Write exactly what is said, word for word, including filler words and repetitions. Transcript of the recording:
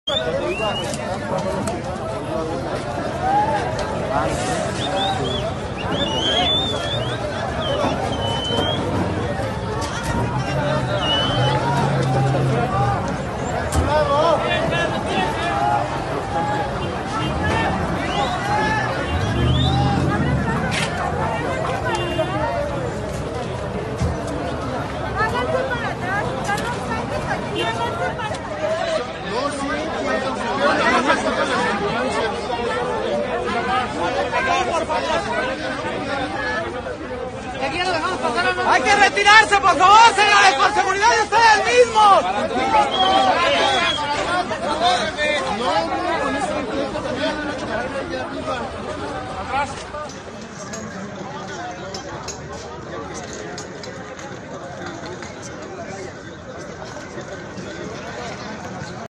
¡Hay que retirarse, por favor, señores! ¡Por seguridad de ustedes mismos!